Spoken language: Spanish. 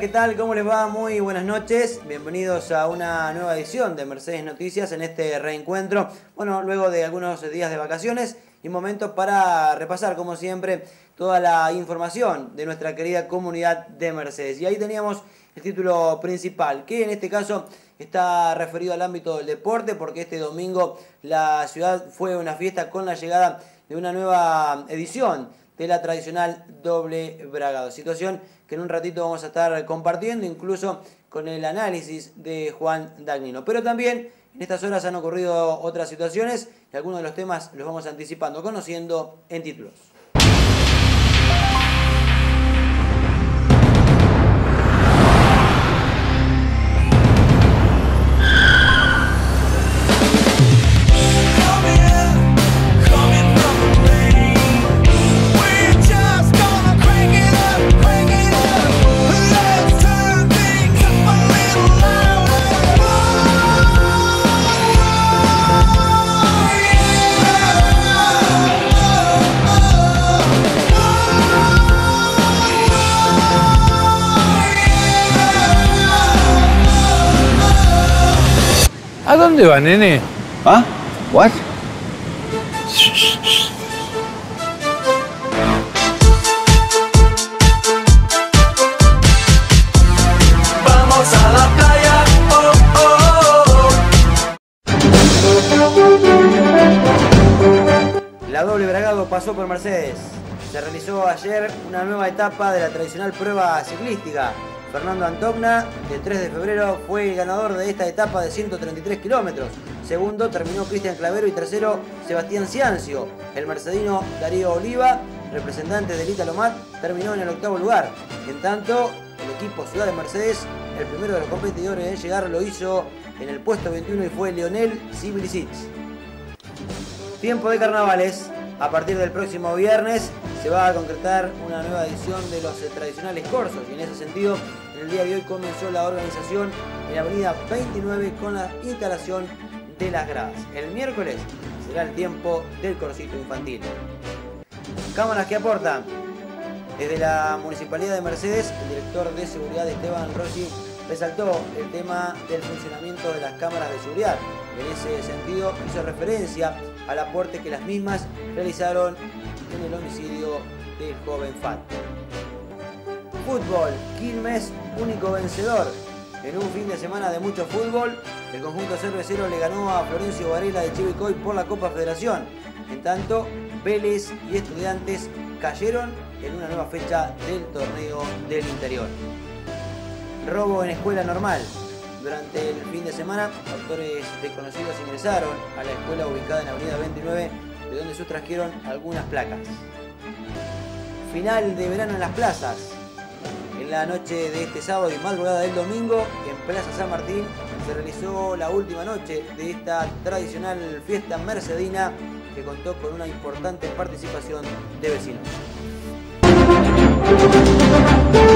¿qué tal? ¿Cómo les va? Muy buenas noches. Bienvenidos a una nueva edición de Mercedes Noticias en este reencuentro. Bueno, luego de algunos días de vacaciones y un momento para repasar, como siempre, toda la información de nuestra querida comunidad de Mercedes. Y ahí teníamos el título principal, que en este caso está referido al ámbito del deporte, porque este domingo la ciudad fue una fiesta con la llegada de una nueva edición de la tradicional doble bragado. Situación que en un ratito vamos a estar compartiendo, incluso con el análisis de Juan Dagnino. Pero también en estas horas han ocurrido otras situaciones y algunos de los temas los vamos anticipando, conociendo en títulos. ¿A dónde va, nene? ¿Ah? ¿What? Vamos a la playa, oh, oh, oh. La doble bragado pasó por Mercedes. Se realizó ayer una nueva etapa de la tradicional prueba ciclística. Fernando Antogna, del 3 de febrero, fue el ganador de esta etapa de 133 kilómetros. Segundo terminó Cristian Clavero y tercero Sebastián Ciancio. El mercedino Darío Oliva, representante del Ítalo Mat, terminó en el octavo lugar. En tanto, el equipo Ciudad de Mercedes, el primero de los competidores en llegar, lo hizo en el puesto 21 y fue Leonel Sibilicic. Tiempo de carnavales. A partir del próximo viernes se va a concretar una nueva edición de los tradicionales corsos y en ese sentido en el día de hoy comenzó la organización en la avenida 29 con la instalación de las gradas. El miércoles será el tiempo del corsito infantil. Cámaras que aportan. Desde la Municipalidad de Mercedes, el director de seguridad Esteban Rossi resaltó el tema del funcionamiento de las cámaras de seguridad. En ese sentido hizo referencia al aporte que las mismas realizaron en el homicidio del joven Fat. Fútbol, Quilmes, único vencedor. En un fin de semana de mucho fútbol, el conjunto cervecero le ganó a Florencio Varela de Chivilcoy por la Copa Federación. En tanto, Vélez y Estudiantes cayeron en una nueva fecha del torneo del interior. Robo en escuela normal. Durante el fin de semana, autores desconocidos ingresaron a la escuela ubicada en la avenida 29, de donde sustrajeron algunas placas. Final de verano en las plazas. En la noche de este sábado y madrugada del domingo, en Plaza San Martín, se realizó la última noche de esta tradicional fiesta mercedina que contó con una importante participación de vecinos.